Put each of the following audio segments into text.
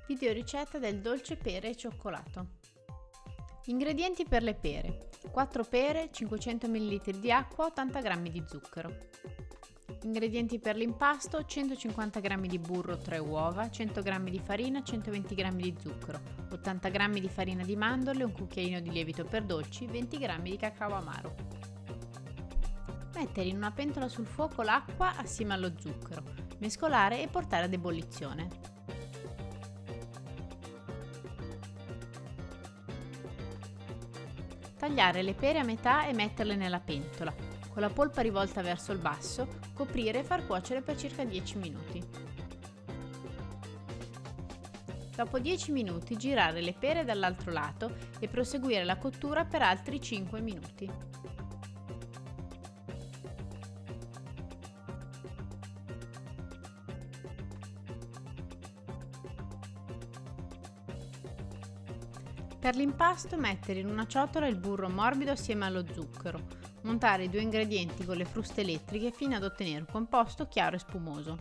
Videoricetta del dolce pere e cioccolato. Ingredienti per le pere: 4 pere, 500 ml di acqua, 80 g di zucchero. Ingredienti per l'impasto: 150 g di burro, 3 uova, 100 g di farina, 120 g di zucchero, 80 g di farina di mandorle, un cucchiaino di lievito per dolci, 20 g di cacao amaro. Mettere in una pentola sul fuoco l'acqua assieme allo zucchero, mescolare e portare ad ebollizione. Tagliare le pere a metà e metterle nella pentola. Con la polpa rivolta verso il basso, coprire e far cuocere per circa 10 minuti. Dopo 10 minuti girare le pere dall'altro lato e proseguire la cottura per altri 5 minuti. Per l'impasto mettere in una ciotola il burro morbido assieme allo zucchero, montare i due ingredienti con le fruste elettriche fino ad ottenere un composto chiaro e spumoso.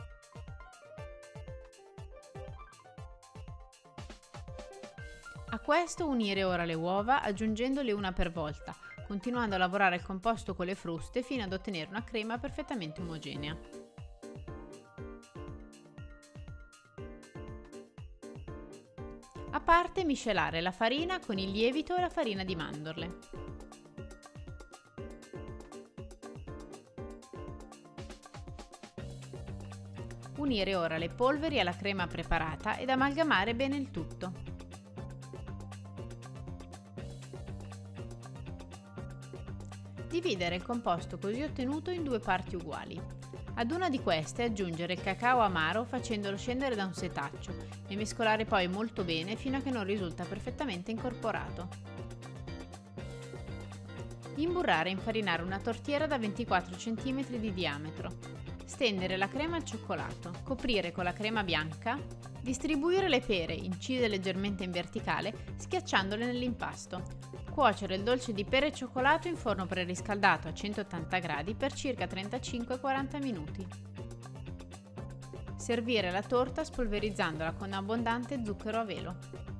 A questo unire ora le uova aggiungendole una per volta, continuando a lavorare il composto con le fruste fino ad ottenere una crema perfettamente omogenea. A parte miscelare la farina con il lievito e la farina di mandorle. Unire ora le polveri alla crema preparata ed amalgamare bene il tutto. Dividere il composto così ottenuto in due parti uguali. Ad una di queste aggiungere il cacao amaro facendolo scendere da un setaccio e mescolare poi molto bene fino a che non risulta perfettamente incorporato. Imburrare e infarinare una tortiera da 24 cm di diametro. Stendere la crema al cioccolato, coprire con la crema bianca, distribuire le pere incise leggermente in verticale schiacciandole nell'impasto. Cuocere il dolce di pere e cioccolato in forno preriscaldato a 180 gradi per circa 35-40 minuti. Servire la torta spolverizzandola con abbondante zucchero a velo.